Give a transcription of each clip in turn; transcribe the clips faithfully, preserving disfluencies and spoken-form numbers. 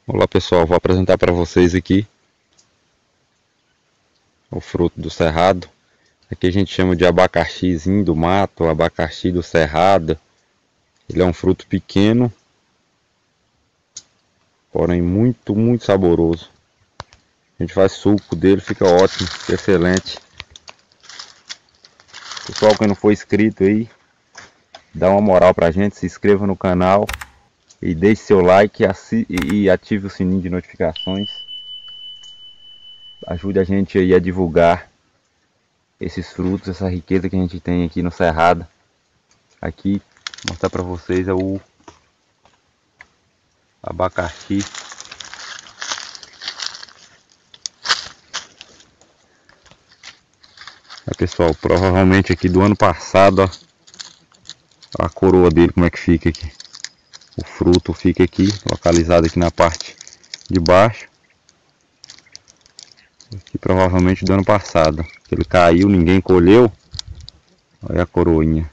Olá pessoal, vou apresentar para vocês aqui o fruto do cerrado. Aqui a gente chama de abacaxizinho do mato, abacaxi do cerrado. Ele é um fruto pequeno, porém muito, muito saboroso. A gente faz suco dele, fica ótimo, excelente. Pessoal, quem não for inscrito aí, dá uma moral pra gente, se inscreva no canal e deixe seu like e ative o sininho de notificações. Ajude a gente aí a divulgar esses frutos, essa riqueza que a gente tem aqui no cerrado. Aqui, vou mostrar para vocês é o abacaxi. É, pessoal, provavelmente aqui do ano passado, ó, a coroa dele como é que fica aqui. O fruto fica aqui, localizado aqui na parte de baixo. Aqui provavelmente do ano passado. Ele caiu, ninguém colheu. Olha a coroinha.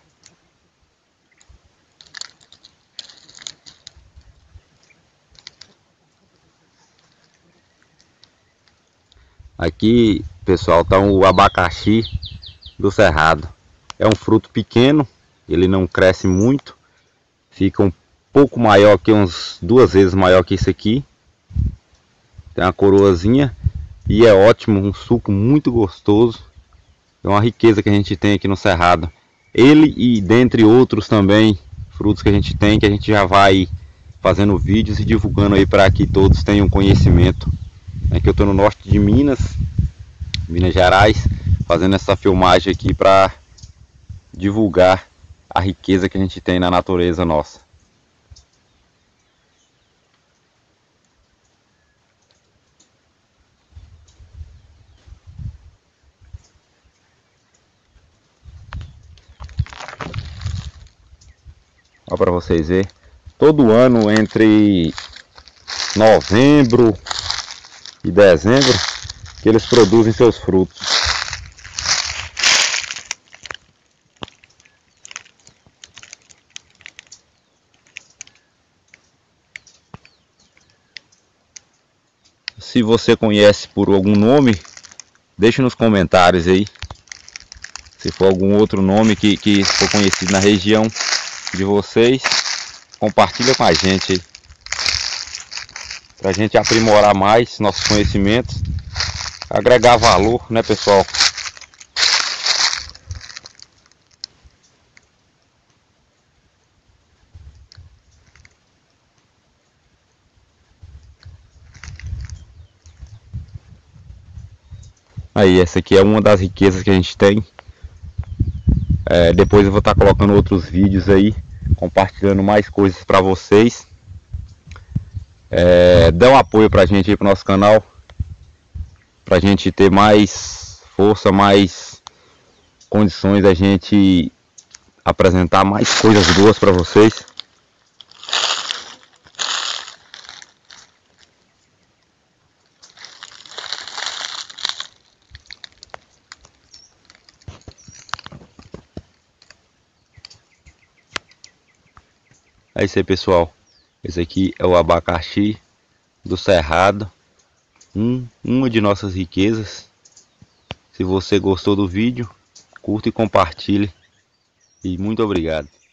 Aqui, pessoal, tá o abacaxi do cerrado. É um fruto pequeno, ele não cresce muito, fica um pouco maior que uns duas vezes maior que isso aqui. Tem uma coroazinha e é ótimo, um suco muito gostoso. É uma riqueza que a gente tem aqui no cerrado. Ele e dentre outros também frutos que a gente tem, que a gente já vai fazendo vídeos e divulgando aí para que todos tenham conhecimento. Aqui eu estou no norte de Minas, Minas Gerais, fazendo essa filmagem aqui para divulgar a riqueza que a gente tem na natureza nossa. Olha para vocês verem, todo ano entre novembro e dezembro que eles produzem seus frutos. Se você conhece por algum nome, deixe nos comentários aí. Se for algum outro nome que, que for conhecido na região de vocês, compartilha com a gente aí, para a gente aprimorar mais nossos conhecimentos, agregar valor, né, pessoal? Aí, essa aqui é uma das riquezas que a gente tem. É, depois eu vou estar colocando outros vídeos aí, compartilhando mais coisas para vocês. É, dá um apoio pra gente aí pro nosso canal, pra gente ter mais força, mais condições da gente apresentar mais coisas boas para vocês. É isso aí, pessoal. Esse aqui é o abacaxi do cerrado, um, uma de nossas riquezas. Se você gostou do vídeo, curta e compartilhe. E muito obrigado.